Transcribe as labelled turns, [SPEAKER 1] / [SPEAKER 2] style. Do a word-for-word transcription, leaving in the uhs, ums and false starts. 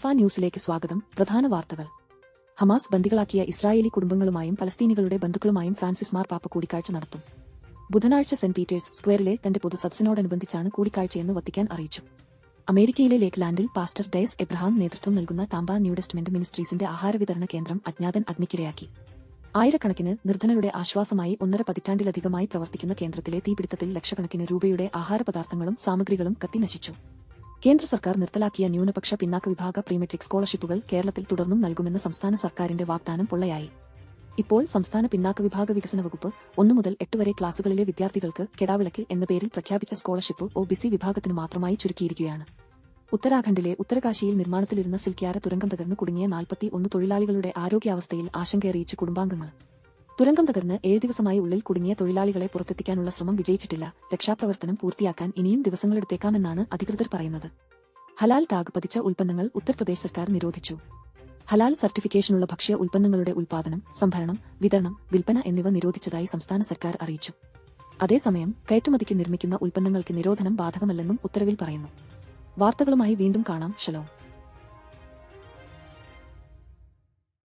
[SPEAKER 1] Alpha ന്യൂസിലേക്ക് സ്വാഗതം. പ്രധാന വാർത്തകൾ. ഹമാസ് ബന്ദികളാക്കിയ ഇസ്രായേലി കുടുംബങ്ങളുമായും പലസ്തീനികളുടെ ബന്ധുക്കളുമായും ഫ്രാൻസിസ് മാർപ്പാപ്പ കൂടിക്കാഴ്ച നടത്തും. ബുധനാഴ്ച സെന്റ് പീറ്റേഴ്സ് സ്ക്വയറിലെ തന്റെ പൊതുസദസ്സിനോടനുബന്ധിച്ചാണ് കൂടിക്കാഴ്ചയെന്ന് വത്തിക്കാൻ അറിയിച്ചു. അമേരിക്കയിലെ ലേക്ക്ലാൻഡിൽ പാസ്റ്റർ ഡയസ് എബ്രഹാം നേതൃത്വം നൽകുന്ന ടാമ്പ ന്യൂ ടെസ്റ്റ്മെന്റ് മിനിസ്ട്രീസിന്റെ ആഹാരവിതരണ കേന്ദ്രം അജ്ഞാതൻ അഗ്നിക്കിരയാക്കി. ആയിരക്കണക്കിന് നിർധനരുടെ ആശ്വാസമായി ഒന്നര പതിറ്റാണ്ടിലധികമായി പ്രവർത്തിക്കുന്ന കേന്ദ്രത്തിലെ തീപിടുത്തത്തിൽ ലക്ഷക്കണക്കിന് രൂപയുടെ ആഹാരപദാർത്ഥങ്ങളും സാമഗ്രികളും കത്തിനശിച്ചു. കേന്ദ്ര സർക്കാർ നിർത്തലാക്കിയ ന്യൂനപക്ഷ പിന്നാക്ക വിഭാഗ പ്രീമെട്രിക് സ്കോളർഷിപ്പുകൾ കേരളത്തിൽ തുടർന്നും നൽകുമെന്ന സംസ്ഥാന സർക്കാരിന്റെ വാഗ്ദാനം പൊള്ളയായി. ഇപ്പോൾ സംസ്ഥാന പിന്നാക്ക വിഭാഗ വികസന വകുപ്പ് ഒന്നു മുതൽ എട്ട് വരെ ക്ലാസുകളിലെ വിദ്യാർത്ഥികൾക്ക് കെടാവിളക്ക് എന്ന പേരിൽ പ്രഖ്യാപിച്ച സ്കോളർഷിപ്പ് ഒ ബി സി വിഭാഗത്തിന് മാത്രമായി ചുരുക്കിയിരിക്കുകയാണ്. ഉത്തരാഖണ്ഡിലെ ഉത്തരകാശിയിൽ നിർമ്മാണത്തിലിരുന്ന സിൽക്യാര തുരങ്കം തകർന്ന് കുടുങ്ങിയ നാൽപ്പത്തി ഒന്ന് തൊഴിലാളികളുടെ ആരോഗ്യാവസ്ഥയിൽ ആശങ്കയറിയിച്ച് കുടുംബാംഗങ്ങൾ. തുരങ്കം തകർന്ന് ഏഴ് ദിവസമായി ഉള്ളിൽ കുടുങ്ങിയ തൊഴിലാളികളെ പുറത്തെത്തിക്കാനുള്ള ശ്രമം വിജയിച്ചിട്ടില്ല. രക്ഷാപ്രവർത്തനം പൂർത്തിയാക്കാൻ ഇനിയും ദിവസങ്ങളെടുത്തേക്കാമെന്നാണ് അധികൃതർ പറയുന്നത്. ഹലാൽ ടാഗ് പതിച്ച ഉൽപ്പന്നങ്ങൾ ഉത്തർപ്രദേശ് സർക്കാർ നിരോധിച്ചു. ഹലാൽ സർട്ടിഫിക്കേഷനുള്ള ഭക്ഷ്യ ഉൽപ്പന്നങ്ങളുടെ ഉൽപാദനം, സംഭരണം, വിതരണം, വിൽപ്പന എന്നിവ നിരോധിച്ചതായി സംസ്ഥാന സർക്കാർ അറിയിച്ചു. അതേസമയം കയറ്റുമതിക്ക് നിർമ്മിക്കുന്ന ഉൽപ്പന്നങ്ങൾക്ക് നിരോധനം ബാധകമല്ലെന്നും ഉത്തരവിൽ പറയുന്നു. വാർത്തകളുമായി വീണ്ടും കാണാം. ഷലോം.